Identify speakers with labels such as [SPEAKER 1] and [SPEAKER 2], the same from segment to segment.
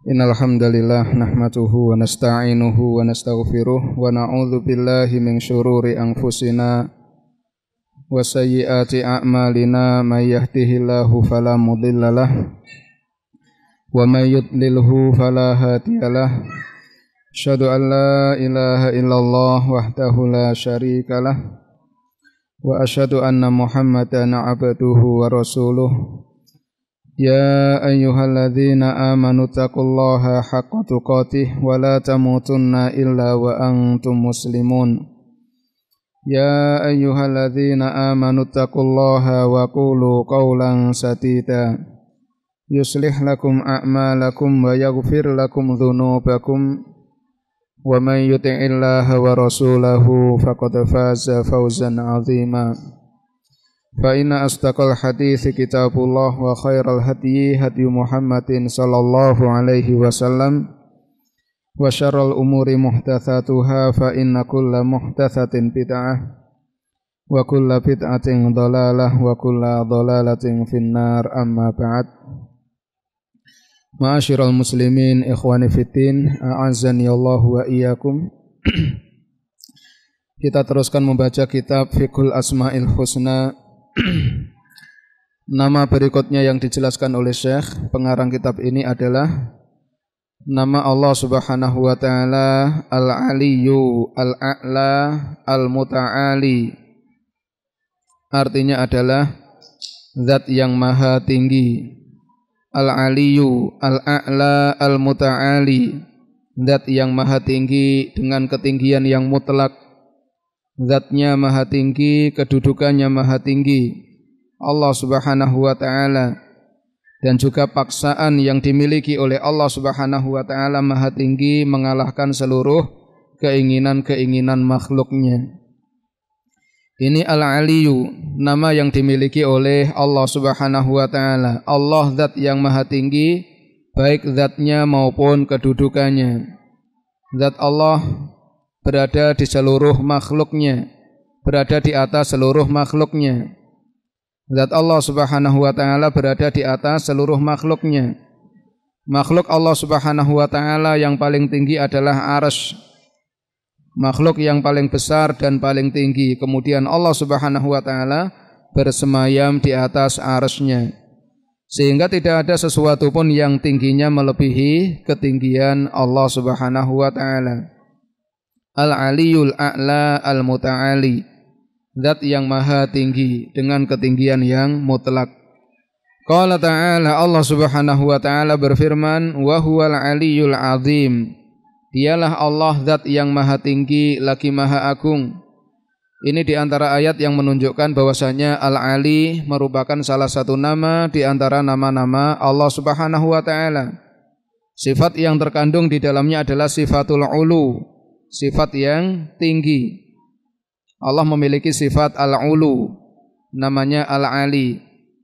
[SPEAKER 1] Innal hamdalillah nahmaduhu wa nasta'inuhu wa nastaghfiruh wa na'udzu billahi min syururi anfusina wa sayyiati a'malina may yahdihillahu fala mudhillalah wa may yudlilhu fala hadiyalah. Asyhadu an la ilaha illallah wahdahu la syarikalah wa asyhadu anna Muhammadan 'abduhu wa rasuluh. Ya ayyuhalladzina amanu taqullaha haqqa tuqatih wa la tamutunna illa wa antum muslimun. Ya ayyuhalladzina amanu taqullaha wa qulu qawlan sadida yuslih lakum a'malakum wa yaghfir lakum dhunubakum wa man yuti'illaha wa rasulahu faqad faza fawzan 'azima. Fa inna asdaqal hadithi kitabullah wa khairal hadyi hadyu Muhammadin sallallahu alaihi wasallam wa syarrul umuri muhdatsatuha fa inna kulla muhdatsatin bid'ah wa kulla bid'atin dhalalah wa kulla dhalalatin finnar amma ba'd. Ma'asyiral muslimin ikhwani fiddin a'azzani Allah wa iyyakum. Kita teruskan membaca kitab Fiqhul Asma'il Husna. Nama berikutnya yang dijelaskan oleh Syekh pengarang kitab ini adalah nama Allah Subhanahu wa taala Al-Aliyyu, Al-A'la, Al-Muta'ali. Artinya adalah zat yang maha tinggi. Al-Aliyyu, Al-A'la, Al-Muta'ali. Zat yang maha tinggi dengan ketinggian yang mutlak. Zatnya maha tinggi, kedudukannya maha tinggi, Allah Subhanahu wa ta'ala. Dan juga paksaan yang dimiliki oleh Allah Subhanahu wa ta'ala maha tinggi, mengalahkan seluruh keinginan-keinginan makhluknya. Ini Al-Aliyyu, nama yang dimiliki oleh Allah Subhanahu wa ta'ala. Allah zat yang maha tinggi, baik zatnya maupun kedudukannya. Zat Allah berada di seluruh makhluknya, berada di atas seluruh makhluknya. Zat Allah Subhanahu wa ta'ala berada di atas seluruh makhluknya. Makhluk Allah Subhanahu wa ta'ala yang paling tinggi adalah arsy. Makhluk yang paling besar dan paling tinggi. Kemudian Allah Subhanahu wa ta'ala bersemayam di atas arsy-Nya. Sehingga tidak ada sesuatu pun yang tingginya melebihi ketinggian Allah Subhanahu wa ta'ala. Al-Aliyyul A'la Al-Muta'ali, zat yang maha tinggi dengan ketinggian yang mutlak. Qala ta'ala, Allah Subhanahu wa ta'ala berfirman, wa huwal aliyyul azim. Dialah Allah zat yang maha tinggi lagi maha agung. Ini di antara ayat yang menunjukkan bahwasanya Al-Ali merupakan salah satu nama di antara nama-nama Allah Subhanahu wa ta'ala. Sifat yang terkandung di dalamnya adalah sifatul ulu, sifat yang tinggi. Allah memiliki sifat al-ulu, namanya al-ali.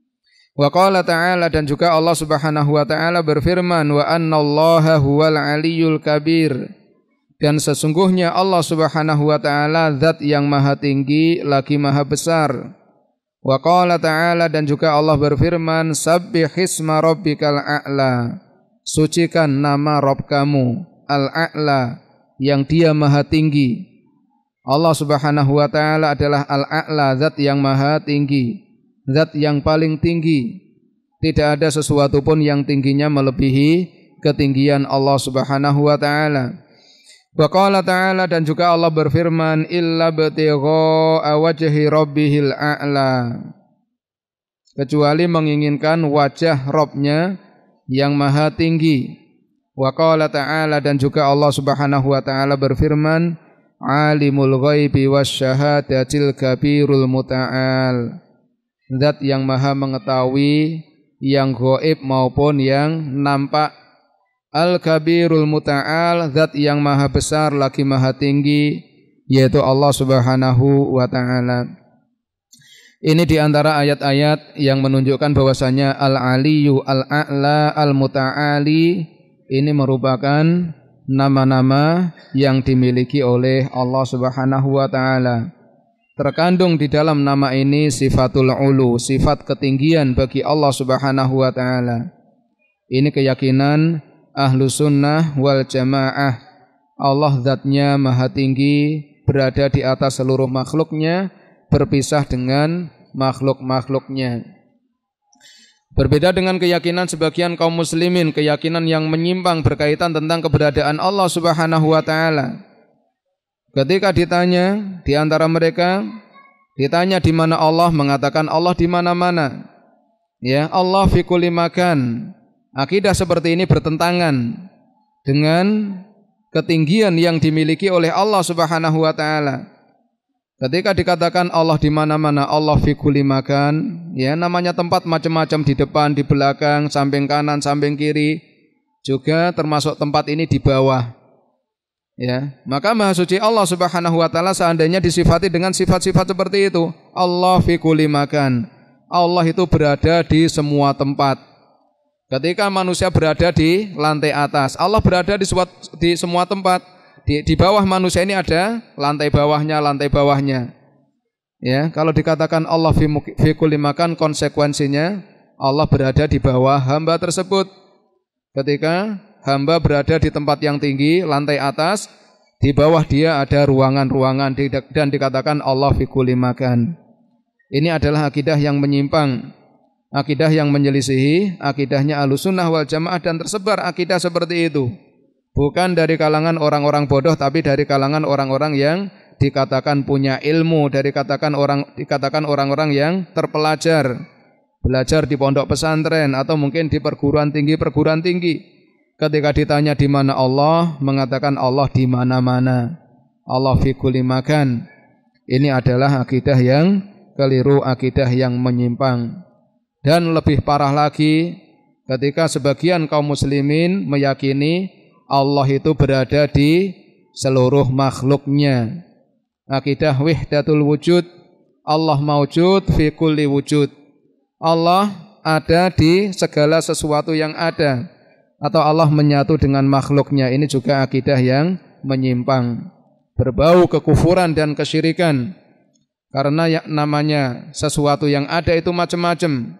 [SPEAKER 1] Wa qala ta'ala, dan juga Allah Subhanahu wa ta'ala berfirman, wa annallaha huwal aliyyul kabir. Dan sesungguhnya Allah Subhanahu wa ta'ala zat yang maha tinggi lagi maha besar. Wa qala ta'ala, dan juga Allah berfirman, sabbihisma rabbikal a'la. Sucikan nama Rabb kamu al-a'la, yang dia maha tinggi. Allah Subhanahu wa ta'ala adalah Al-A'la, zat yang maha tinggi, zat yang paling tinggi. Tidak ada sesuatu pun yang tingginya melebihi ketinggian Allah Subhanahu wa ta'ala. Wa qala ta'ala, dan juga Allah berfirman, illa btigha'a wajhi rabbihil a'la. Kecuali menginginkan wajah Rabb-Nya yang maha tinggi. Wa qala ta'ala, dan juga Allah Subhanahu wa ta'ala berfirman, alimul ghaibi wasyahadatil kabirul muta'al. Zat yang maha mengetahui yang gaib maupun yang nampak. Al-kabirul muta'al, zat yang maha besar lagi maha tinggi, yaitu Allah Subhanahu wa ta'ala. Ini di antara ayat-ayat yang menunjukkan bahwasanya Al-Aliyyu, Al-A'la, Al-Muta'ali ini merupakan nama-nama yang dimiliki oleh Allah Subhanahu wa ta'ala. Terkandung di dalam nama ini sifatul ulu, sifat ketinggian bagi Allah Subhanahu wa ta'ala. Ini keyakinan Ahlus Sunnah wal Jamaah. Allah zatnya maha tinggi, berada di atas seluruh makhluknya, berpisah dengan makhluk-makhluknya. Berbeda dengan keyakinan sebagian kaum muslimin, keyakinan yang menyimpang berkaitan tentang keberadaan Allah Subhanahu wa taala. Ketika ditanya di antara mereka, ditanya di mana Allah, mengatakan Allah di mana-mana. Ya, Allah fi kulli makan. Akidah seperti ini bertentangan dengan ketinggian yang dimiliki oleh Allah Subhanahu wa taala. Ketika dikatakan Allah di mana-mana, Allah fi kulli makan, ya namanya tempat macam-macam, di depan, di belakang, samping kanan, samping kiri, juga termasuk tempat ini di bawah. Ya, maka Maha Suci Allah Subhanahu wa taala seandainya disifati dengan sifat-sifat seperti itu, Allah fi kulli makan. Allah itu berada di semua tempat. Ketika manusia berada di lantai atas, Allah berada di semua tempat. Di bawah manusia ini ada lantai bawahnya. Ya, kalau dikatakan Allah fi kulli makan, konsekuensinya Allah berada di bawah hamba tersebut. Ketika hamba berada di tempat yang tinggi, lantai atas, di bawah dia ada ruangan-ruangan, dan dikatakan Allah fi kulli makan. Ini adalah akidah yang menyimpang, akidah yang menyelisihi akidahnya Ahlussunnah wal Jamaah, dan tersebar akidah seperti itu bukan dari kalangan orang-orang bodoh, tapi dari kalangan orang-orang yang dikatakan punya ilmu, dikatakan orang-orang yang terpelajar, belajar di pondok pesantren atau mungkin di perguruan tinggi. Ketika ditanya di mana Allah, mengatakan Allah di mana-mana. Allah fi kulli makan. Ini adalah akidah yang keliru, akidah yang menyimpang. Dan lebih parah lagi, ketika sebagian kaum muslimin meyakini Allah itu berada di seluruh makhluknya. Akidah wahdatul wujud, Allah maujud fi kulli wujud. Allah ada di segala sesuatu yang ada, atau Allah menyatu dengan makhluknya. Ini juga akidah yang menyimpang, berbau kekufuran dan kesyirikan. Karena yang namanya sesuatu yang ada itu macam-macam.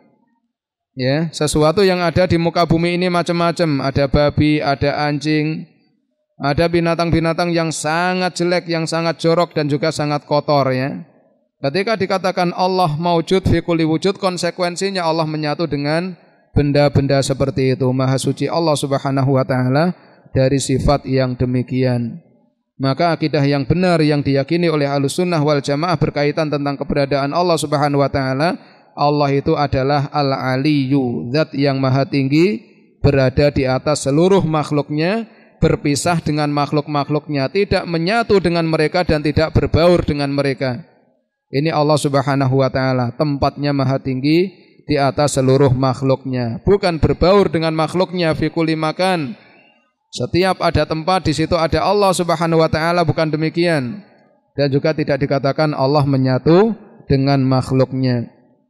[SPEAKER 1] Ya, sesuatu yang ada di muka bumi ini macam-macam. Ada babi, ada anjing, ada binatang-binatang yang sangat jelek, yang sangat jorok dan juga sangat kotor, ya. Ketika dikatakan Allah maujud fi kulli wujud, konsekuensinya Allah menyatu dengan benda-benda seperti itu. Maha suci Allah Subhanahu wa taala dari sifat yang demikian. Maka akidah yang benar yang diyakini oleh Ahlussunnah wal Jamaah berkaitan tentang keberadaan Allah Subhanahu wa taala, Allah itu adalah Al-Aliyyu, zat yang maha tinggi, berada di atas seluruh makhluknya, berpisah dengan makhluk-makhluknya, tidak menyatu dengan mereka dan tidak berbaur dengan mereka. Ini Allah Subhanahu wa taala, tempatnya maha tinggi di atas seluruh makhluknya, bukan berbaur dengan makhluknya fi kulli makan. Setiap ada tempat di situ ada Allah Subhanahu wa taala, bukan demikian. Dan juga tidak dikatakan Allah menyatu dengan makhluknya.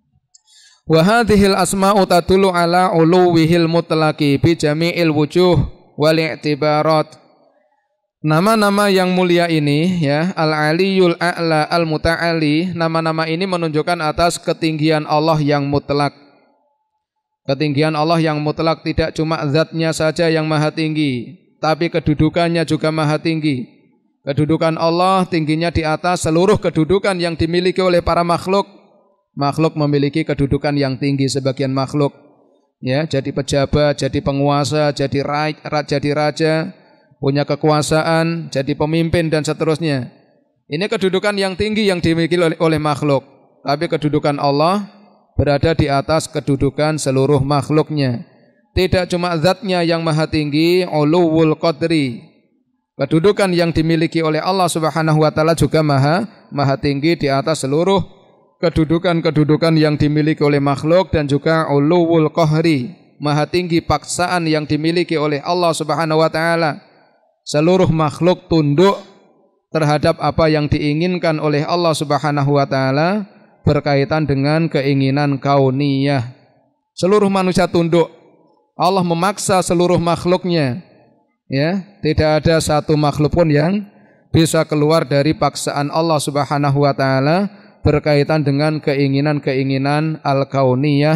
[SPEAKER 1] Wa hadhil asma'u tadullu ala uluwihil mutlaqi bi jami'il wujuh wal i'tibarat. Nama-nama yang mulia ini, ya, Al-Aliyyul A'la Al-Muta'ali, nama-nama ini menunjukkan atas ketinggian Allah yang mutlak. Ketinggian Allah yang mutlak, tidak cuma zatnya saja yang maha tinggi, tapi kedudukannya juga maha tinggi. Kedudukan Allah tingginya di atas seluruh kedudukan yang dimiliki oleh para makhluk. Makhluk memiliki kedudukan yang tinggi, sebagian makhluk, ya, jadi pejabat, jadi penguasa, jadi raja, punya kekuasaan, jadi pemimpin dan seterusnya. Ini kedudukan yang tinggi yang dimiliki oleh makhluk. Tapi kedudukan Allah berada di atas kedudukan seluruh makhluknya. Tidak cuma zatnya yang maha tinggi, uluwul qadri. Kedudukan yang dimiliki oleh Allah Subhanahu wa taala juga maha tinggi di atas seluruh kedudukan-kedudukan yang dimiliki oleh makhluk, dan juga uluwul qahri, maha tinggi paksaan yang dimiliki oleh Allah Subhanahu wa taala. Seluruh makhluk tunduk terhadap apa yang diinginkan oleh Allah Subhanahu wa taala berkaitan dengan keinginan kauniyah. Seluruh manusia tunduk. Allah memaksa seluruh makhluknya. Ya, tidak ada satu makhluk pun yang bisa keluar dari paksaan Allah Subhanahu wa taala berkaitan dengan keinginan-keinginan al-kauniyah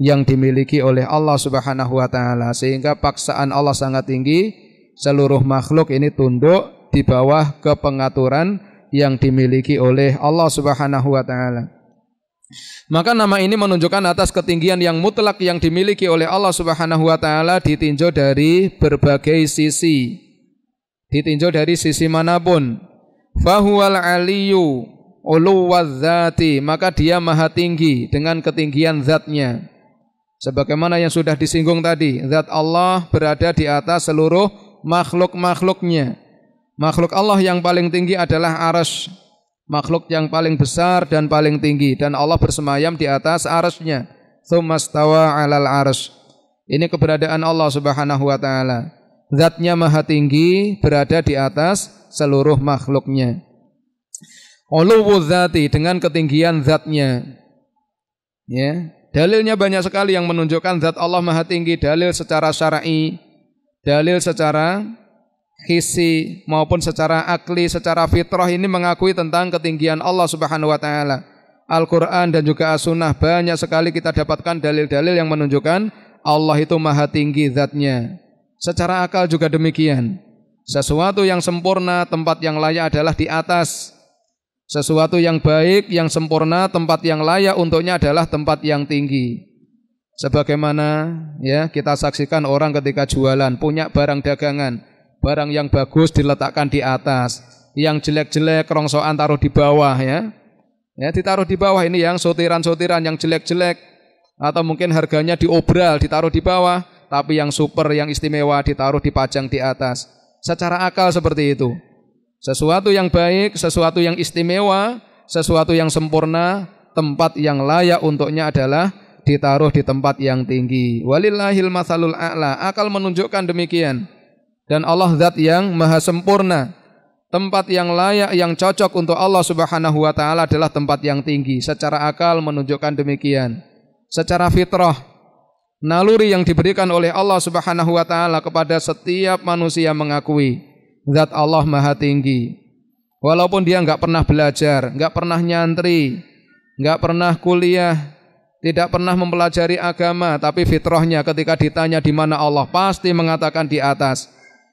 [SPEAKER 1] yang dimiliki oleh Allah Subhanahu wa taala, sehingga paksaan Allah sangat tinggi, seluruh makhluk ini tunduk di bawah kepengaturan yang dimiliki oleh Allah Subhanahu wa taala. Maka nama ini menunjukkan atas ketinggian yang mutlak yang dimiliki oleh Allah Subhanahu wa taala ditinjau dari berbagai sisi. Ditinjau dari sisi manapun. Fahuwal aliyyu uluwadzati, maka dia maha tinggi dengan ketinggian zatnya. Sebagaimana yang sudah disinggung tadi, zat Allah berada di atas seluruh makhluk-makhluknya. Makhluk Allah yang paling tinggi adalah arsy, makhluk yang paling besar dan paling tinggi, dan Allah bersemayam di atas arsy-Nya. Tsumastawa 'alal arsy. Ini keberadaan Allah Subhanahu wa taala. Zatnya maha tinggi, berada di atas seluruh makhluknya. Uluwu dzati, dengan ketinggian zatnya. Ya. Dalilnya banyak sekali yang menunjukkan zat Allah maha tinggi. Dalil secara syar'i, dalil secara hissi maupun secara akli, secara fitrah ini mengakui tentang ketinggian Allah Subhanahu wa taala. Al-Qur'an dan juga As-Sunnah banyak sekali kita dapatkan dalil-dalil yang menunjukkan Allah itu maha tinggi zatnya. Secara akal juga demikian. Sesuatu yang sempurna, tempat yang layak adalah di atas. Sesuatu yang baik, yang sempurna, tempat yang layak untuknya adalah tempat yang tinggi. Sebagaimana ya kita saksikan orang ketika jualan, punya barang dagangan, barang yang bagus diletakkan di atas, yang jelek-jelek rongsokan taruh di bawah ya. Ya, ditaruh di bawah, ini yang sotiran-sotiran yang jelek-jelek atau mungkin harganya diobral, ditaruh di bawah, tapi yang super, yang istimewa ditaruh dipajang di atas. Secara akal seperti itu. Sesuatu yang baik, sesuatu yang istimewa, sesuatu yang sempurna, tempat yang layak untuknya adalah ditaruh di tempat yang tinggi. Walillahil matsalul a'la. Akal menunjukkan demikian. Dan Allah zat yang maha sempurna. Tempat yang layak, yang cocok untuk Allah Subhanahu wa taala adalah tempat yang tinggi. Secara akal menunjukkan demikian. Secara fitrah, naluri yang diberikan oleh Allah Subhanahu wa taala kepada setiap manusia mengakui zat Allah maha tinggi. Walaupun dia enggak pernah belajar, enggak pernah nyantri, enggak pernah kuliah, tidak pernah mempelajari agama, tapi fitrahnya ketika ditanya di mana Allah pasti mengatakan di atas.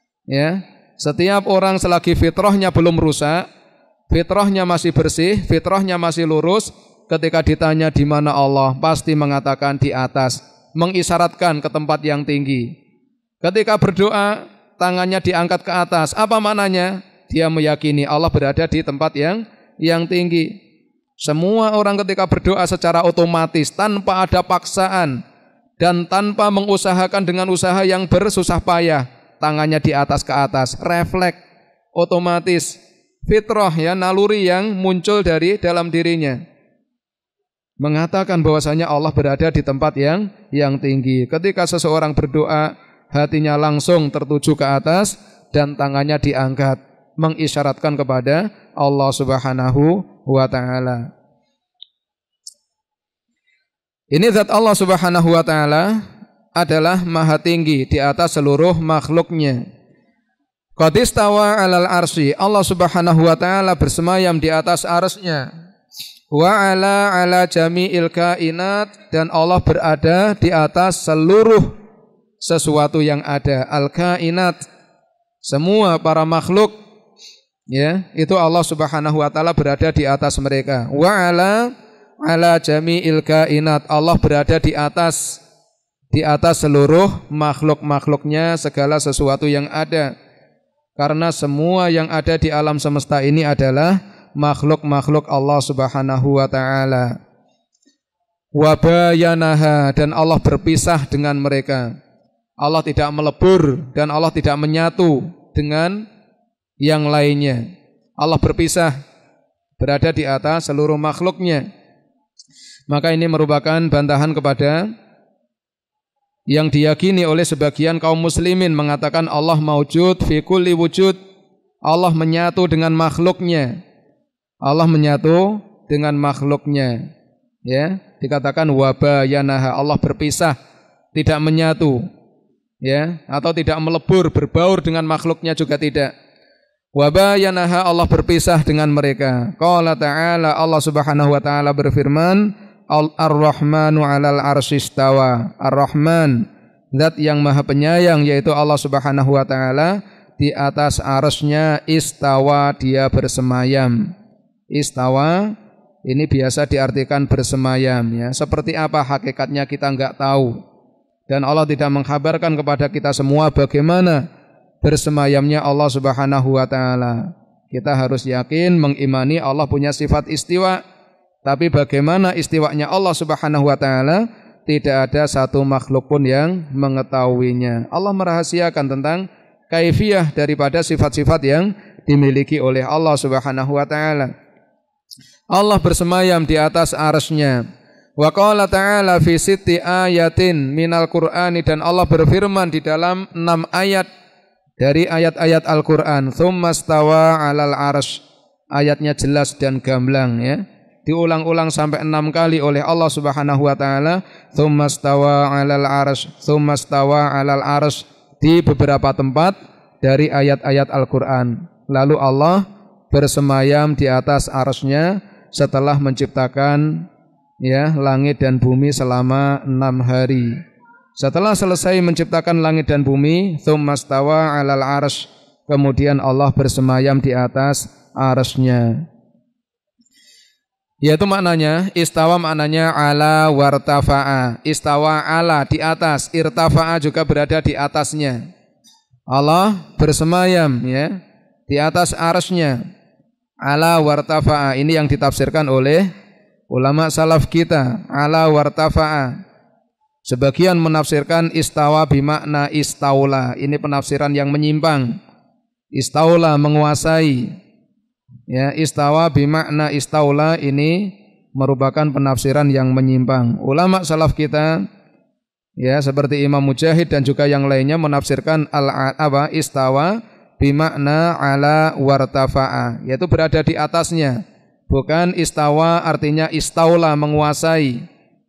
[SPEAKER 1] Ya, setiap orang selagi fitrahnya belum rusak, fitrahnya masih bersih, fitrahnya masih lurus, ketika ditanya di mana Allah pasti mengatakan di atas, mengisyaratkan ke tempat yang tinggi. Ketika berdoa, tangannya diangkat ke atas. Apa maknanya? Dia meyakini Allah berada di tempat yang tinggi. Semua orang ketika berdoa secara otomatis, tanpa ada paksaan dan tanpa mengusahakan dengan usaha yang bersusah payah, tangannya di atas ke atas, refleks, otomatis, fitrah ya, naluri yang muncul dari dalam dirinya, mengatakan bahwasanya Allah berada di tempat yang tinggi. Ketika seseorang berdoa, hatinya langsung tertuju ke atas dan tangannya diangkat, mengisyaratkan kepada Allah Subhanahu wa taala. Ini zat Allah Subhanahu wa taala adalah maha tinggi di atas seluruh makhluknya. Qad istawa 'alal arsy, Allah Subhanahu wa taala bersemayam di atas arsy-Nya. Wa 'ala jami'il kainat, dan Allah berada di atas seluruh sesuatu yang ada, al-kainat, semua para makhluk ya, itu Allah Subhanahu wa taala berada di atas mereka. Wa 'ala jami'il kainat, Allah berada di atas seluruh makhluk-makhluknya, segala sesuatu yang ada. Karena semua yang ada di alam semesta ini adalah makhluk-makhluk Allah Subhanahu wa taala. Wa bayanaha, dan Allah berpisah dengan mereka. Allah tidak melebur dan Allah tidak menyatu dengan yang lainnya. Allah berpisah, berada di atas seluruh makhluknya. Maka ini merupakan bantahan kepada yang diyakini oleh sebagian kaum muslimin, mengatakan Allah maujud fi kulli wujud. Allah menyatu dengan makhluknya. Allah menyatu dengan makhluknya. Ya, dikatakan wa bayanaha, Allah berpisah, tidak menyatu. Ya, atau tidak melebur, berbaur dengan makhluknya juga tidak. Wa bayanaha, Allah berpisah dengan mereka. Qala ta'ala, Allah Subhanahu wa taala berfirman, Ar-Rahmanu 'alal arsy istawa. Ar-Rahman, zat yang maha penyayang, yaitu Allah Subhanahu wa taala, di atas arsy-Nya istawa, dia bersemayam. Istawa ini biasa diartikan bersemayam, ya. Seperti apa hakikatnya kita enggak tahu. Dan Allah tidak mengkhabarkan kepada kita semua bagaimana bersemayamnya Allah Subhanahu wa taala. Kita harus yakin mengimani Allah punya sifat istiwa, tapi bagaimana istiwanya Allah Subhanahu wa taala tidak ada satu makhluk pun yang mengetahuinya. Allah merahasiakan tentang kaifiyah daripada sifat-sifat yang dimiliki oleh Allah Subhanahu wa taala. Allah bersemayam di atas arsy-Nya. Wa qala ta'ala fi sitti ayatin minal Qur'ani, dan Allah berfirman di dalam 6 ayat dari ayat-ayat Al-Qur'an. Tsumma stawa 'alal arsy. Ayatnya jelas dan gamblang, ya. Diulang-ulang sampai 6 kali oleh Allah Subhanahu wa taala. Tsumma stawa 'alal arsy, tsumma stawa 'alal arsy, di beberapa tempat dari ayat-ayat Al-Qur'an. Lalu Allah bersemayam di atas arsy-Nya setelah menciptakan, ya, langit dan bumi selama 6 hari. Setelah selesai menciptakan langit dan bumi, tsumma stawa 'alal arsy, kemudian Allah bersemayam di atas arsy-Nya. Yaitu maknanya, istawa maknanya ala wartafa'a. Istawa ala, di atas, irtafa'a juga berada di atasnya. Allah bersemayam, ya, di atas arsy-Nya. Ala wartafa'a, ini yang ditafsirkan oleh ulama salaf kita. Ala wartafa'a. Sebagian menafsirkan istawa bimakna istaula. Ini penafsiran yang menyimpang. Istaula, menguasai. Ya, istawa bimakna istaula ini merupakan penafsiran yang menyimpang. Ulama salaf kita, ya, seperti Imam Mujahid dan juga yang lainnya menafsirkan istawa bimakna ala wartafa'a, yaitu berada di atasnya. Bukan istawa artinya istaula, menguasai.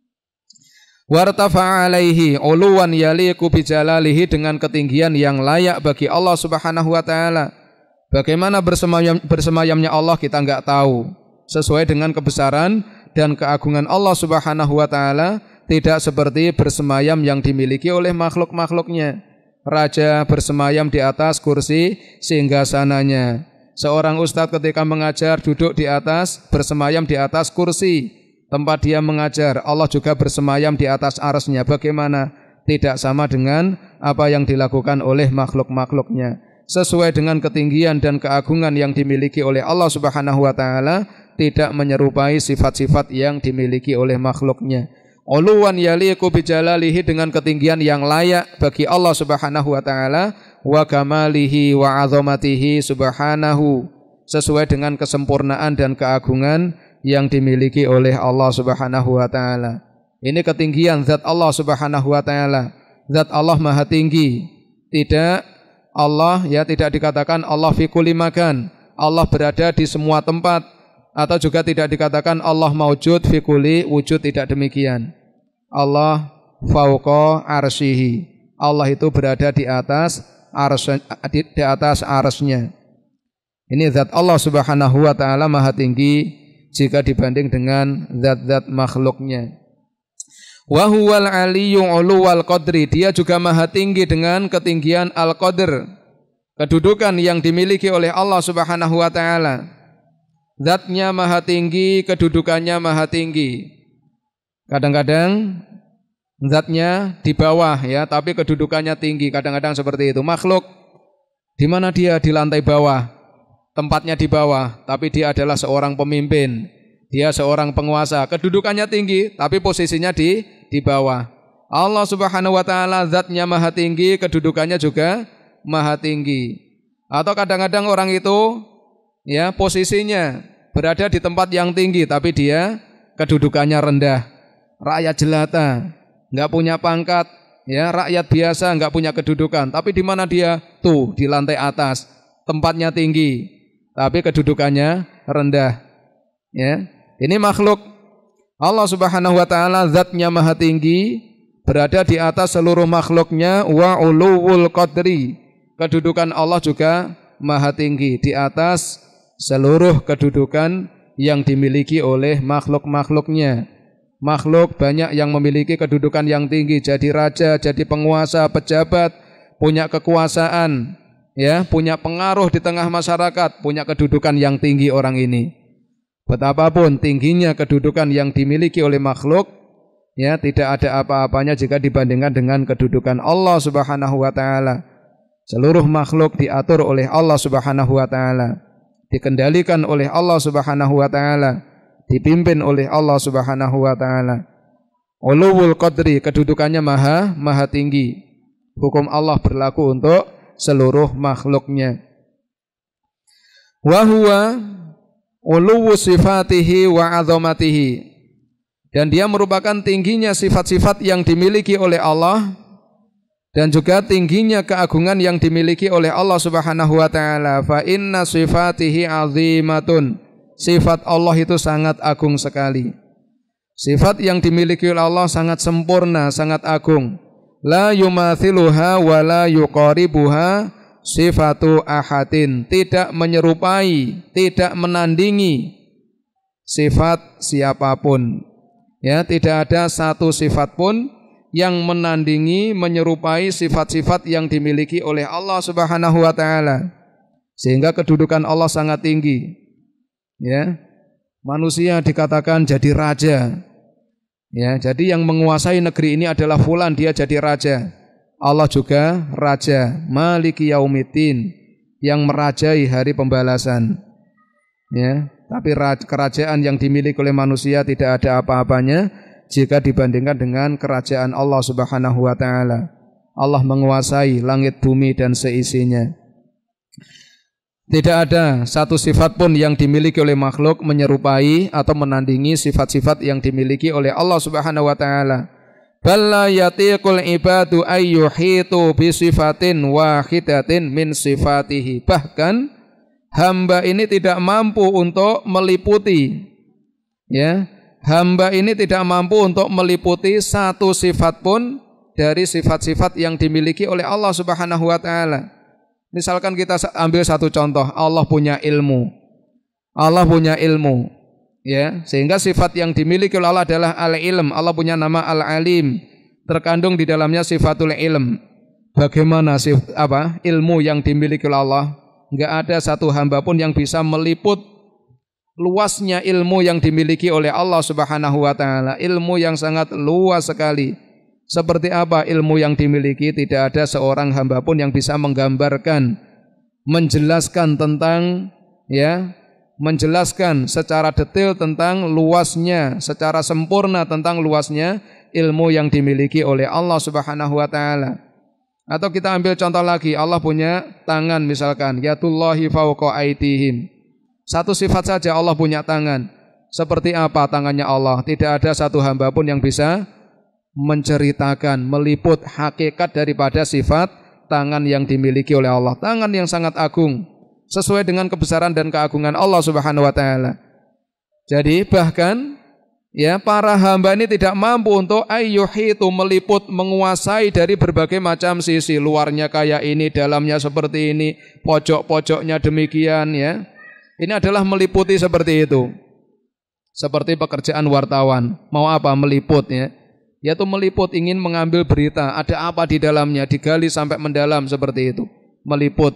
[SPEAKER 1] Wartafa'a alaihi uluwan yaliqu bijalalihi, dengan ketinggian yang layak bagi Allah Subhanahu wa taala. Bagaimana bersemayamnya Allah kita enggak tahu. Sesuai dengan kebesaran dan keagungan Allah Subhanahu wa taala, tidak seperti bersemayam yang dimiliki oleh makhluk-makhluknya. Raja bersemayam di atas kursi singgasananya. Seorang ustadz ketika mengajar duduk di atas, bersemayam di atas kursi tempat dia mengajar. Allah juga bersemayam di atas arsy-Nya. Bagaimana? Tidak sama dengan apa yang dilakukan oleh makhluk-makhluknya. Sesuai dengan ketinggian dan keagungan yang dimiliki oleh Allah Subhanahu wa taala, tidak menyerupai sifat-sifat yang dimiliki oleh makhluknya. Uluwan yaliqu bijalalihi, dengan ketinggian yang layak bagi Allah Subhanahu wa taala, wa kamalihi wa 'azamatihi subhanahu, sesuai dengan kesempurnaan dan keagungan yang dimiliki oleh Allah Subhanahu wa taala. Ini ketinggian zat Allah Subhanahu wa taala. Zat Allah maha tinggi. Tidak Allah, ya, tidak dikatakan Allah fi kulli makan, Allah berada di semua tempat, atau juga tidak dikatakan Allah maujud fi kulli wujud, tidak demikian. Allah fauqa arsyihi, Allah itu berada di atas arsy-Nya. Ini zat Allah Subhanahu wa taala maha tinggi jika dibanding dengan zat-zat makhluknya. Wa huwal aliyyu 'uluwal qadri, dia juga maha tinggi dengan ketinggian al-qadr, kedudukan yang dimiliki oleh Allah Subhanahu wa taala. Zatnya maha tinggi, kedudukannya maha tinggi. Kadang-kadang zatnya di bawah, ya, tapi kedudukannya tinggi. Kadang-kadang seperti itu. Makhluk di mana dia di lantai bawah, tempatnya di bawah, tapi dia adalah seorang pemimpin. Dia seorang penguasa, kedudukannya tinggi, tapi posisinya di bawah. Allah Subhanahu wa taala zatnya maha tinggi, kedudukannya juga maha tinggi. Atau kadang-kadang orang itu, ya, posisinya berada di tempat yang tinggi, tapi dia kedudukannya rendah. Rakyat jelata, enggak punya pangkat, ya, rakyat biasa, enggak punya kedudukan. Tapi di mana dia? Tuh, di lantai atas, tempatnya tinggi, tapi kedudukannya rendah. Ya, ini makhluk. Allah Subhanahu wa taala zatnya maha tinggi, berada di atas seluruh makhluknya. Wa uluwul qadri, kedudukan Allah juga maha tinggi, di atas seluruh kedudukan yang dimiliki oleh makhluk-makhluknya. makhluk banyak yang memiliki kedudukan yang tinggi, jadi raja, jadi penguasa, pejabat, punya kekuasaan, ya, punya pengaruh di tengah masyarakat, punya kedudukan yang tinggi orang ini. Betapapun tingginya kedudukan yang dimiliki oleh makhluk, ya, tidak ada apa-apanya jika dibandingkan dengan kedudukan Allah Subhanahu wa taala. Seluruh makhluk diatur oleh Allah Subhanahu wa taala, dikendalikan oleh Allah Subhanahu wa taala, dipimpin oleh Allah Subhanahu wa taala. Uluwul qadri, kedudukannya maha tinggi. Hukum Allah berlaku untuk seluruh makhluknya. Wa huwa uluwu sifatihi wa azamatihi, dan dia merupakan tingginya sifat-sifat yang dimiliki oleh Allah dan juga tingginya keagungan yang dimiliki oleh Allah Subhanahu wa taala. Fa inna sifatihi azimatun, sifat Allah itu sangat agung sekali. Sifat yang dimiliki oleh Allah sangat sempurna, sangat agung. La yumathiluha wa la yuqaribuha sifatu ahadin, tidak menyerupai, tidak menandingi sifat siapapun. Ya, tidak ada satu sifat pun yang menandingi, menyerupai sifat-sifat yang dimiliki oleh Allah Subhanahu wa taala. Sehingga kedudukan Allah sangat tinggi. Ya. Manusia dikatakan jadi raja. Ya, jadi yang menguasai negeri ini adalah fulan, dia jadi raja. Allah juga raja, Maliki Yaumiddin, yang merajai hari pembalasan. Ya, tapi kerajaan yang dimiliki oleh manusia tidak ada apa-apanya jika dibandingkan dengan kerajaan Allah Subhanahu wa taala. Allah menguasai langit bumi dan seisinya. Tidak ada satu sifat pun yang dimiliki oleh makhluk menyerupai atau menandingi sifat-sifat yang dimiliki oleh Allah Subhanahu wa taala. Balla yatiqul ibadu ayyuhitu bi sifatin wahidatin min sifatihi. Bahkan hamba ini tidak mampu untuk meliputi, ya, hamba ini tidak mampu untuk meliputi satu sifat pun dari sifat-sifat yang dimiliki oleh Allah Subhanahu wa taala. Misalkan kita ambil satu contoh, Allah punya ilmu. Allah punya ilmu, ya, sehingga sifat yang dimiliki oleh Allah adalah al-ilm. Allah punya nama al-alim, terkandung di dalamnya sifatul ilm. Bagaimana ilmu yang dimiliki oleh Allah? Enggak ada satu hamba pun yang bisa meliput luasnya ilmu yang dimiliki oleh Allah Subhanahu wa taala. Ilmu yang sangat luas sekali. Seperti apa ilmu yang dimiliki? Tidak ada seorang hamba pun yang bisa menggambarkan, menjelaskan tentang, ya, menjelaskan secara detail tentang luasnya, secara sempurna tentang luasnya ilmu yang dimiliki oleh Allah Subhanahu wa taala. Atau kita ambil contoh lagi, Allah punya tangan misalkan, yadullahi fawqa aydihim. Satu sifat saja Allah punya tangan. Seperti apa tangannya Allah? Tidak ada satu hamba pun yang bisa menceritakan, meliput hakikat daripada sifat tangan yang dimiliki oleh Allah. Tangan yang sangat agung, sesuai dengan kebesaran dan keagungan Allah Subhanahu wa taala. Jadi bahkan, ya, para hamba ini tidak mampu untuk ayyuhitu, meliput, menguasai dari berbagai macam sisi. Luarnya kayak ini, dalamnya seperti ini, pojok-pojoknya demikian, ya. Ini adalah meliputi seperti itu. Seperti pekerjaan wartawan, mau apa? Meliput, ya. Yaitu meliput, ingin mengambil berita, ada apa di dalamnya, digali sampai mendalam seperti itu, meliput.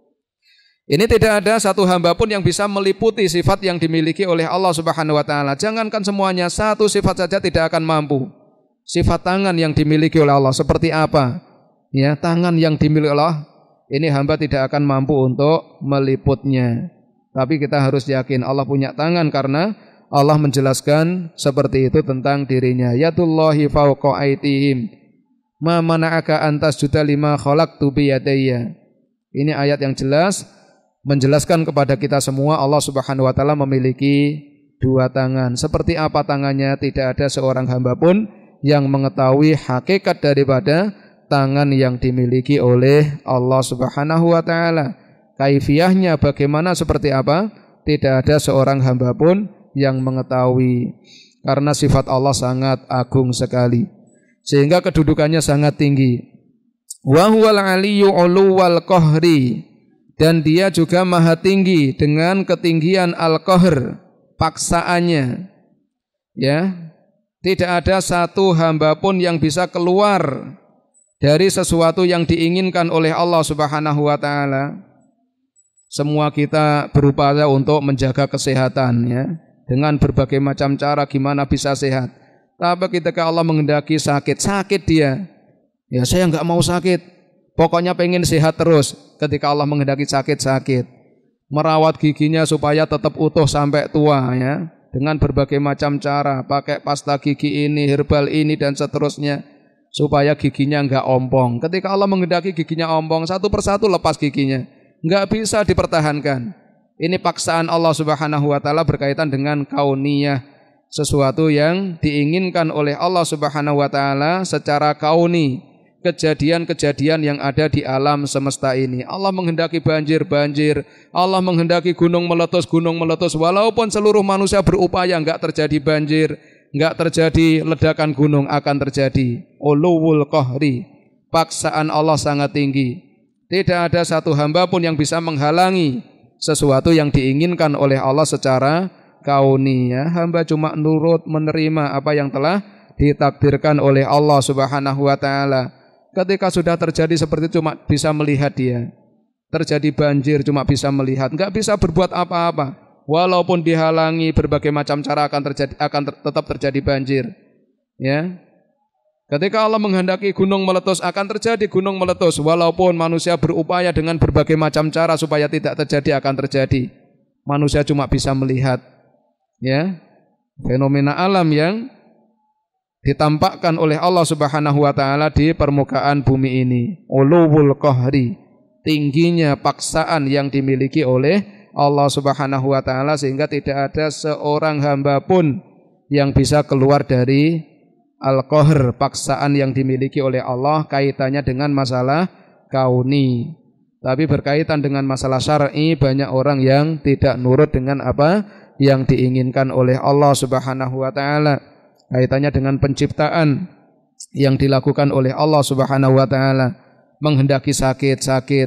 [SPEAKER 1] Ini tidak ada satu hamba pun yang bisa meliputi sifat yang dimiliki oleh Allah Subhanahu wa taala. Jangankan semuanya, satu sifat saja tidak akan mampu. Sifat tangan yang dimiliki oleh Allah seperti apa? Ya, tangan yang dimiliki Allah, ini hamba tidak akan mampu untuk meliputnya. Tapi kita harus yakin Allah punya tangan karena Allah menjelaskan seperti itu tentang dirinya. Yadullahi fawqa aydihim. Ma mana'aka antas juta lima khalaqtu biyadayya. Ini ayat yang jelas menjelaskan kepada kita semua Allah Subhanahu wa taala memiliki dua tangan. Seperti apa tangannya? Tidak ada seorang hamba pun yang mengetahui hakikat daripada tangan yang dimiliki oleh Allah Subhanahu wa taala. Kaifiyahnya bagaimana, seperti apa? Tidak ada seorang hamba pun yang mengetahui, karena sifat Allah sangat agung sekali sehingga kedudukannya sangat tinggi. Wa huwal aliyyu uluwal qahri, dan dia juga maha tinggi dengan ketinggian al-qahr, paksaannya, ya, Tidak ada satu hamba pun yang bisa keluar dari sesuatu yang diinginkan oleh Allah Subhanahu wa taala. Semua kita berupaya untuk menjaga kesehatan ya, dengan berbagai macam cara gimana bisa sehat. Tapi ketika Allah menghendaki sakit dia. Ya saya enggak mau sakit. Pokoknya pengen sehat terus. Ketika Allah menghendaki sakit. Merawat giginya supaya tetap utuh sampai tua ya. Dengan berbagai macam cara, pakai pasta gigi ini, herbal ini dan seterusnya supaya giginya enggak ompong. Ketika Allah menghendaki giginya ompong, satu persatu lepas giginya. Enggak bisa dipertahankan. Ini paksaan Allah Subhanahu wa taala berkaitan dengan kauniyah, sesuatu yang diinginkan oleh Allah Subhanahu wa taala secara kauni, kejadian-kejadian yang ada di alam semesta ini. Allah menghendaki banjir, Allah menghendaki gunung meletus, walaupun seluruh manusia berupaya enggak terjadi banjir, enggak terjadi ledakan gunung, akan terjadi uluwul qahri. Paksaan Allah sangat tinggi. Tidak ada satu hamba pun yang bisa menghalangi sesuatu yang diinginkan oleh Allah secara kauni ya. Hamba cuma nurut menerima apa yang telah ditakdirkan oleh Allah Subhanahu wa taala. Ketika sudah terjadi seperti itu cuma bisa melihat dia. Terjadi banjir cuma bisa melihat, enggak bisa berbuat apa-apa. Walaupun dihalangi berbagai macam cara akan tetap terjadi banjir. Ya. Ketika Allah menghendaki gunung meletus, akan terjadi gunung meletus. Walaupun manusia berupaya dengan berbagai macam cara supaya tidak terjadi, akan terjadi. Manusia cuma bisa melihat ya, fenomena alam yang ditampakkan oleh Allah Subhanahu wa taala di permukaan bumi ini. Uluwul qahri, tingginya paksaan yang dimiliki oleh Allah Subhanahu wa taala sehingga tidak ada seorang hamba pun yang bisa keluar dari al-qahr, paksaan yang dimiliki oleh Allah kaitannya dengan masalah kauni. Tapi berkaitan dengan masalah syar'i, banyak orang yang tidak nurut dengan apa yang diinginkan oleh Allah Subhanahu wa taala. Kaitannya dengan penciptaan yang dilakukan oleh Allah Subhanahu wa taala. Menghendaki sakit,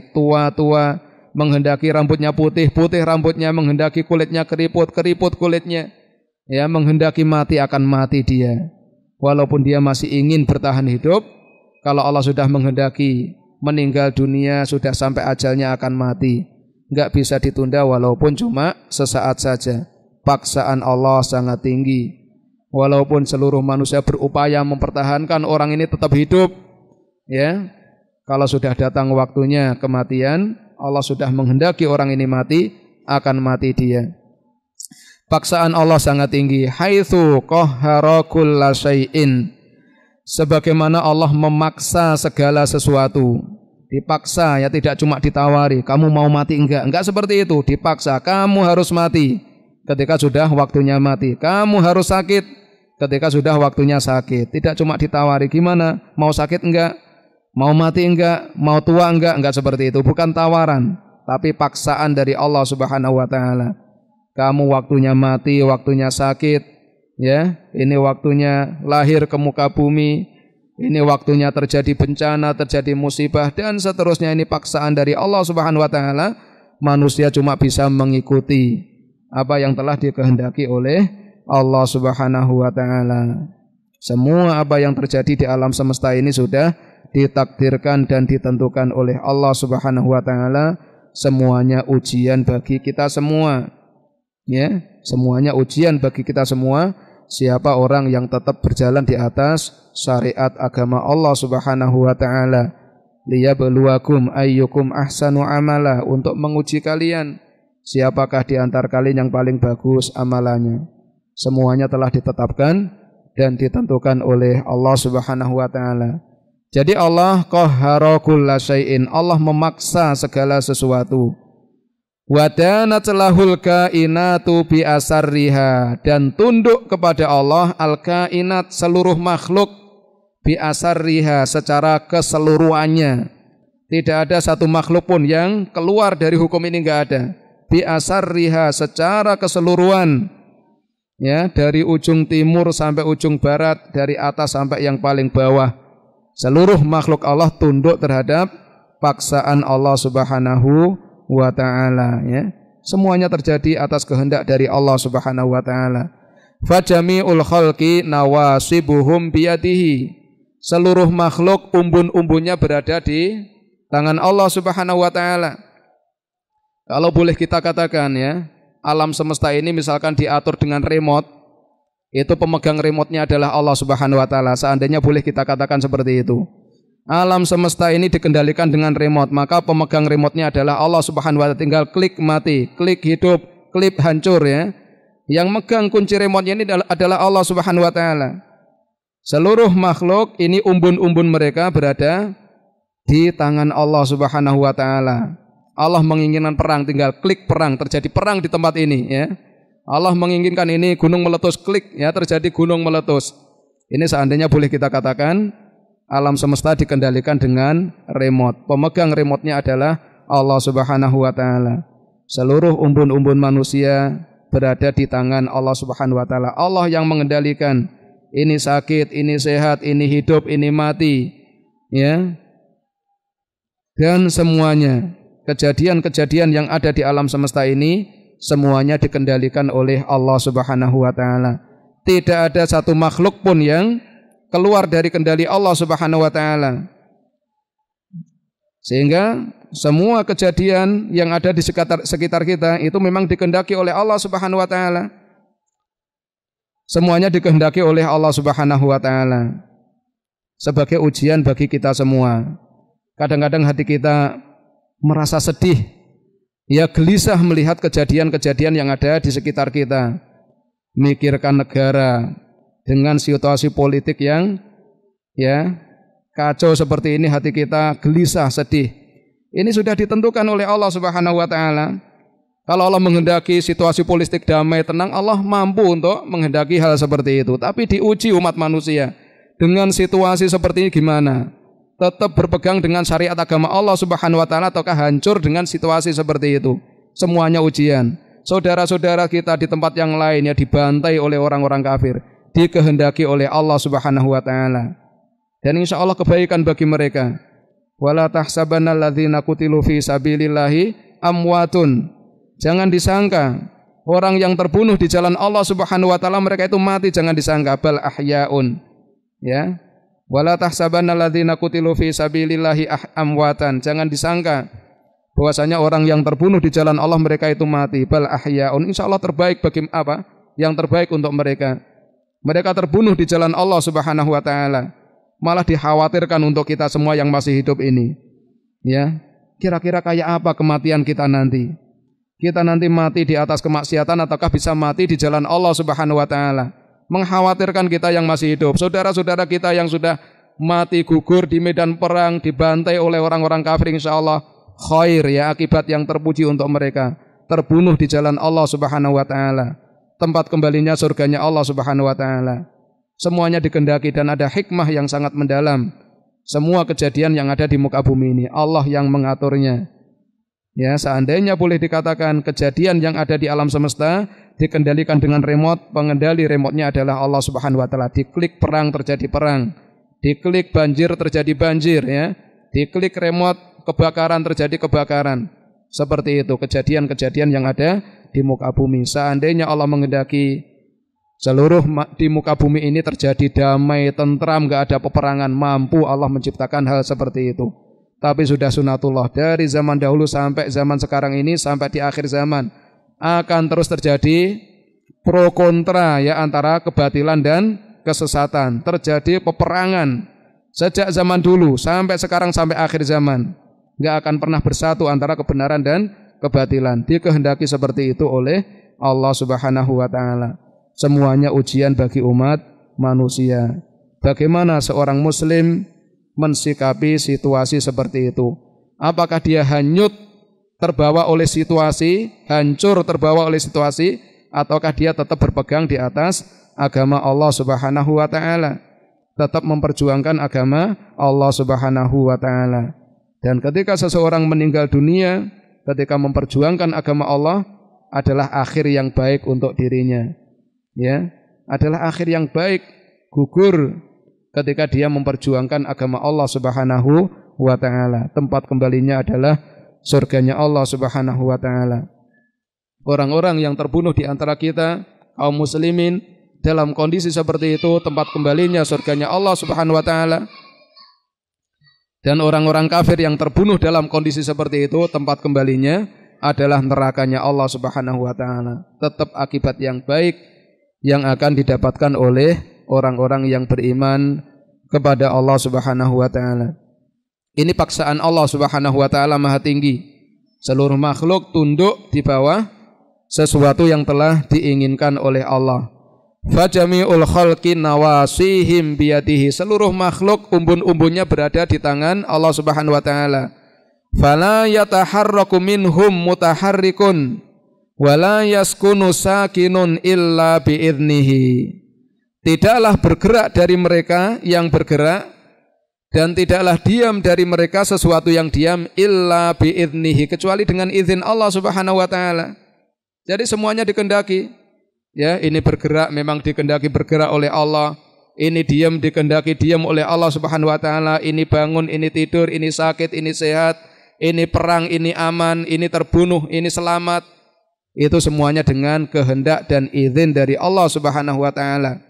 [SPEAKER 1] tua, menghendaki rambutnya putih rambutnya, menghendaki kulitnya keriput kulitnya. Ya, menghendaki mati akan mati dia. Walaupun dia masih ingin bertahan hidup, kalau Allah sudah menghendaki meninggal dunia, sudah sampai ajalnya akan mati. Enggak bisa ditunda walaupun cuma sesaat saja. Paksaan Allah sangat tinggi. Walaupun seluruh manusia berupaya mempertahankan orang ini tetap hidup, ya. Kalau sudah datang waktunya kematian, Allah sudah menghendaki orang ini mati, akan mati dia. Paksaan Allah sangat tinggi. Haitsu qahhara kulla syai'in. Sebagaimana Allah memaksa segala sesuatu. Dipaksa ya, tidak cuma ditawari. Kamu mau mati enggak? Enggak seperti itu. Dipaksa. Kamu harus mati ketika sudah waktunya mati. Kamu harus sakit ketika sudah waktunya sakit. Tidak cuma ditawari. Gimana? Mau sakit enggak? Mau mati enggak? Mau tua enggak? Enggak seperti itu. Bukan tawaran, tapi paksaan dari Allah Subhanahu wa taala. Kamu waktunya mati, waktunya sakit, ya. Ini waktunya lahir ke muka bumi. Ini waktunya terjadi bencana, terjadi musibah dan seterusnya. Ini paksaan dari Allah Subhanahu wa taala. Manusia cuma bisa mengikuti apa yang telah dikehendaki oleh Allah Subhanahu wa taala. Semua apa yang terjadi di alam semesta ini sudah ditakdirkan dan ditentukan oleh Allah Subhanahu wa taala. Semuanya ujian bagi kita semua. Ya, semuanya ujian bagi kita semua. Siapa orang yang tetap berjalan di atas syariat agama Allah Subhanahu wa taala. Liyabluwakum ayyukum ahsanu amala, untuk menguji kalian siapakah di antara kalian yang paling bagus amalannya. Semuanya telah ditetapkan dan ditentukan oleh Allah Subhanahu wa taala. Jadi Allah qahhara kulla syai'in, Allah memaksa segala sesuatu. Wadanat lahul kainatu bi asarriha, dan tunduk kepada Allah al-kainat, seluruh makhluk, bi asarriha, secara keseluruhannya. Tidak ada satu makhluk pun yang keluar dari hukum ini, enggak ada. Bi asarriha, secara keseluruhan. Ya, dari ujung timur sampai ujung barat, dari atas sampai yang paling bawah. Seluruh makhluk Allah tunduk terhadap paksaan Allah Subhanahu wa ta'ala, ya. Semuanya terjadi atas kehendak dari Allah Subhanahu wa ta'ala. Fajami'ul khalqi nawasibuhum biyadihi. Seluruh makhluk umbun-umbunnya berada di tangan Allah Subhanahu wa taala. Kalau boleh kita katakan ya, alam semesta ini misalkan diatur dengan remote, itu pemegang remote-nya adalah Allah Subhanahu wa taala. Seandainya boleh kita katakan seperti itu. Alam semesta ini dikendalikan dengan remote, maka pemegang remote-nya adalah Allah Subhanahu wa taala. Tinggal klik mati, klik hidup, klik hancur ya. Yang megang kunci remote-nya ini adalah Allah Subhanahu wa taala. Seluruh makhluk ini umbun-umbun mereka berada di tangan Allah Subhanahu wa taala. Allah menginginkan perang, tinggal klik perang, terjadi perang di tempat ini ya. Allah menginginkan ini gunung meletus, klik ya, terjadi gunung meletus. Ini seandainya boleh kita katakan alam semesta dikendalikan dengan remote. Pemegang remote-nya adalah Allah Subhanahu wa taala. Seluruh umbun-umbun manusia berada di tangan Allah Subhanahu wa taala. Allah yang mengendalikan. Ini sakit, ini sehat, ini hidup, ini mati. Ya. Dan semuanya kejadian-kejadian yang ada di alam semesta ini semuanya dikendalikan oleh Allah Subhanahu wa taala. Tidak ada satu makhluk pun yang keluar dari kendali Allah Subhanahu wa taala. Sehingga semua kejadian yang ada di sekitar kita itu memang dikehendaki oleh Allah Subhanahu wa taala. Semuanya dikehendaki oleh Allah Subhanahu wa taala. Sebagai ujian bagi kita semua. Kadang-kadang hati kita merasa sedih, ya gelisah melihat kejadian-kejadian yang ada di sekitar kita. Mikirkan negara dengan situasi politik yang ya kacau seperti ini, hati kita gelisah, sedih. Ini sudah ditentukan oleh Allah Subhanahu wa taala. Kalau Allah menghendaki situasi politik damai, tenang, Allah mampu untuk menghendaki hal seperti itu. Tapi diuji umat manusia dengan situasi seperti ini gimana? Tetap berpegang dengan syariat agama Allah Subhanahu wa taala ataukah hancur dengan situasi seperti itu? Semuanya ujian. Saudara-saudara kita di tempat yang lain ya dibantai oleh orang-orang kafir, dikehendaki oleh Allah Subhanahu wa taala. Dan insya Allah kebaikan bagi mereka. Wala tahsabanna alladzina qutilu fi sabilillahi amwatun. Jangan disangka orang yang terbunuh di jalan Allah Subhanahu wa taala mereka itu mati, jangan disangka, bal ahyaun. Ya. Wala tahsabanna alladzina qutilu fi sabilillahi amwatan. Jangan disangka bahwasanya orang yang terbunuh di jalan Allah mereka itu mati, bal ahyaun. Insyaallah terbaik bagi apa? Yang terbaik untuk mereka. Mereka terbunuh di jalan Allah Subhanahu wa taala. Malah dikhawatirkan untuk kita semua yang masih hidup ini. Ya. Kira-kira kayak apa kematian kita nanti? Kita nanti mati di atas kemaksiatan ataukah bisa mati di jalan Allah Subhanahu wa taala? Mengkhawatirkan kita yang masih hidup. Saudara-saudara kita yang sudah mati gugur di medan perang, dibantai oleh orang-orang kafir, insyaallah khair ya, akibat yang terpuji untuk mereka. Terbunuh di jalan Allah Subhanahu wa taala. Tempat kembalinya surganya Allah Subhanahu wa taala. Semuanya dikehendaki dan ada hikmah yang sangat mendalam. Semua kejadian yang ada di muka bumi ini Allah yang mengaturnya. Ya, seandainya boleh dikatakan kejadian yang ada di alam semesta dikendalikan dengan remote, pengendali remote-nya adalah Allah Subhanahu wa taala. Diklik perang terjadi perang, diklik banjir terjadi banjir ya. Diklik remote kebakaran terjadi kebakaran. Seperti itu kejadian-kejadian yang ada di muka bumi. Seandainya Allah menghendaki seluruh di muka bumi ini terjadi damai, tentram, enggak ada peperangan, mampu Allah menciptakan hal seperti itu. Tapi sudah sunatullah dari zaman dahulu sampai zaman sekarang ini sampai di akhir zaman akan terus terjadi pro kontra ya antara kebatilan dan kesesatan. Terjadi peperangan sejak zaman dulu sampai sekarang sampai akhir zaman. Enggak akan pernah bersatu antara kebenaran dan kebatilan. Dikehendaki seperti itu oleh Allah Subhanahu wa taala. Semuanya ujian bagi umat manusia. Bagaimana seorang muslim mensikapi situasi seperti itu? Apakah dia hanyut terbawa oleh situasi, hancur terbawa oleh situasi, ataukah dia tetap berpegang di atas agama Allah Subhanahu wa taala, tetap memperjuangkan agama Allah Subhanahu wa taala. Dan ketika seseorang meninggal dunia ketika memperjuangkan agama Allah adalah akhir yang baik untuk dirinya. Ya, adalah akhir yang baik, gugur ketika dia memperjuangkan agama Allah Subhanahu wa taala. Tempat kembalinya adalah surganya Allah Subhanahu wa taala. Orang-orang yang terbunuh di antara kita, kaum muslimin, dalam kondisi seperti itu tempat kembalinya surganya Allah Subhanahu wa taala. Dan orang-orang kafir yang terbunuh dalam kondisi seperti itu tempat kembalinya adalah nerakanya Allah Subhanahu wa taala. Tetap akibat yang baik yang akan didapatkan oleh orang-orang yang beriman kepada Allah Subhanahu wa taala. Ini paksaan Allah Subhanahu wa taala Maha tinggi. Seluruh makhluk tunduk di bawah sesuatu yang telah diinginkan oleh Allah. Fajami'ul khalqi nawasihim biyadihi. Seluruh makhluk umbun-umbunnya berada di tangan Allah Subhanahu wa taala. Fala yataharraku minhum mutaharrikun wala yaskunu sakinun illa biidnihi. Tidaklah bergerak dari mereka yang bergerak dan tidaklah diam dari mereka sesuatu yang diam illa biidnihi, kecuali dengan izin Allah Subhanahu wa taala. Jadi semuanya dikehendaki. Ya, ini bergerak memang dikehendaki bergerak oleh Allah. Ini diam dikehendaki diam oleh Allah Subhanahu wa taala. Ini bangun, ini tidur, ini sakit, ini sehat, ini perang, ini aman, ini terbunuh, ini selamat. Itu semuanya dengan kehendak dan izin dari Allah Subhanahu wa taala.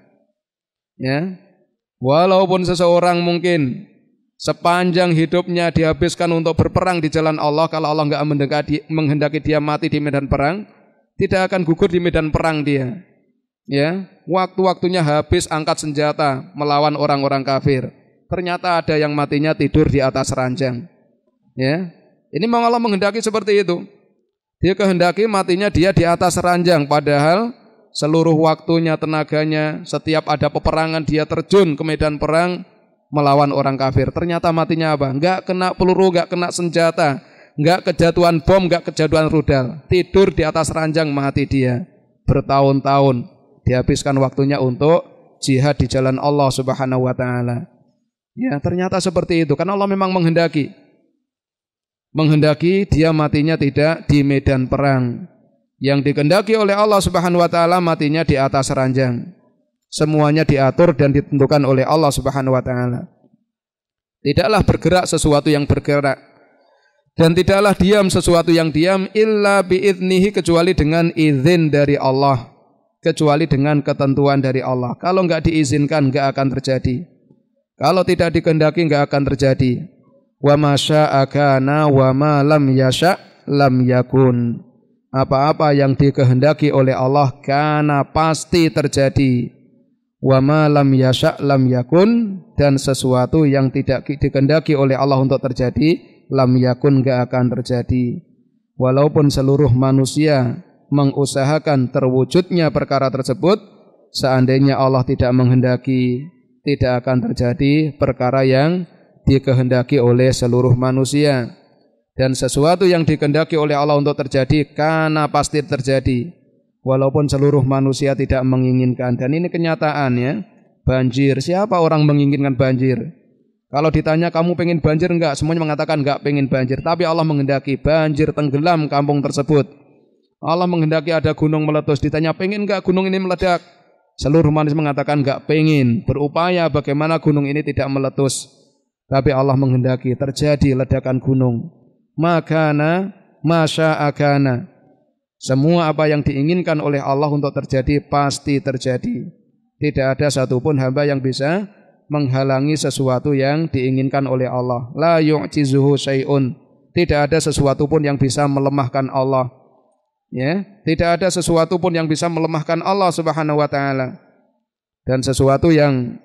[SPEAKER 1] Ya. Walaupun seseorang mungkin sepanjang hidupnya dihabiskan untuk berperang di jalan Allah, kalau Allah enggak menghendaki dia mati di medan perang, tidak akan gugur di medan perang dia. Ya, waktu-waktunya habis angkat senjata melawan orang-orang kafir. Ternyata ada yang matinya tidur di atas ranjang. Ya. Ini memang Allah menghendaki seperti itu. Dia kehendaki matinya dia di atas ranjang, padahal seluruh waktunya, tenaganya, setiap ada peperangan dia terjun ke medan perang melawan orang kafir. Ternyata matinya apa? Enggak kena peluru, enggak kena senjata, enggak kejatuhan bom, enggak kejatuhan rudal. Tidur di atas ranjang mati dia. Bertahun-tahun dihabiskan waktunya untuk jihad di jalan Allah Subhanahu wa taala. Ya, ternyata seperti itu karena Allah memang menghendaki dia matinya tidak di medan perang. Yang dikehendaki oleh Allah Subhanahu wa taala matinya di atas ranjang. Semuanya diatur dan ditentukan oleh Allah Subhanahu wa taala. Tidaklah bergerak sesuatu yang bergerak dan tidaklah diam sesuatu yang diam illa biiznihi, kecuali dengan izin dari Allah, kecuali dengan ketentuan dari Allah. Kalau enggak diizinkan enggak akan terjadi. Kalau tidak dikehendaki enggak akan terjadi. Wa ma syaa kana wa ma lam yasha lam yakun. Apa-apa yang dikehendaki oleh Allah kana pasti terjadi. Wa ma lam yasha lam yakun, dan sesuatu yang tidak dikehendaki oleh Allah untuk terjadi lam yakun enggak akan terjadi. Walaupun seluruh manusia mengusahakan terwujudnya perkara tersebut, seandainya Allah tidak menghendaki, tidak akan terjadi perkara yang dikehendaki oleh seluruh manusia. Dan sesuatu yang dikehendaki oleh Allah untuk terjadi karena pasti terjadi, walaupun seluruh manusia tidak menginginkan. Dan ini kenyataan ya. Banjir, siapa orang menginginkan banjir? Kalau ditanya kamu pengen banjir enggak? Semuanya mengatakan enggak pengen banjir. Tapi Allah menghendaki banjir tenggelam kampung tersebut. Allah menghendaki ada gunung meletus. Ditanya pengen enggak gunung ini meledak? Seluruh manusia mengatakan enggak pengen. Berupaya bagaimana gunung ini tidak meletus. Tapi Allah menghendaki terjadi ledakan gunung. Makana masya'akana. Semua apa yang diinginkan oleh Allah untuk terjadi pasti terjadi. Tidak ada satupun hamba yang bisa menghalangi sesuatu yang diinginkan oleh Allah. La yu'jizuhu syai'un. Tidak ada sesuatu pun yang bisa melemahkan Allah. Ya, tidak ada sesuatu pun yang bisa melemahkan Allah Subhanahu wa taala. Dan sesuatu yang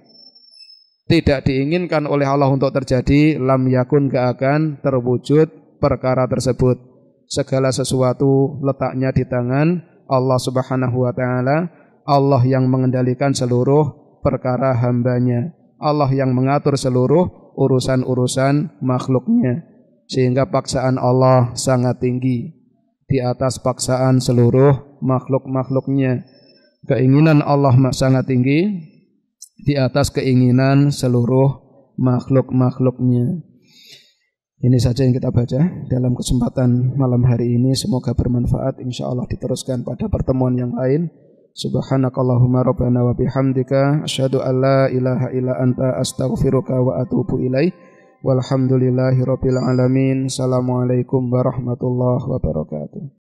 [SPEAKER 1] tidak diinginkan oleh Allah untuk terjadi, lam yakun, gak akan terwujud perkara tersebut. Segala sesuatu letaknya di tangan Allah Subhanahu wa taala. Allah yang mengendalikan seluruh perkara hambanya. Allah yang mengatur seluruh urusan-urusan makhluknya. Sehingga paksaan Allah sangat tinggi di atas paksaan seluruh makhluk-makhluknya. Keinginan Allah sangat tinggi di atas keinginan seluruh makhluk-makhluknya. Ini saja yang kita baca dalam kesempatan malam hari ini. Semoga bermanfaat. InsyaAllah diteruskan pada pertemuan yang lain. Subhanakallahumma rabbana wa bihamdika asyhadu an la ilaha illa anta astaghfiruka wa atubu ilaih. Walhamdulillahi rabbil alamin. Assalamualaikum warahmatullahi wabarakatuh.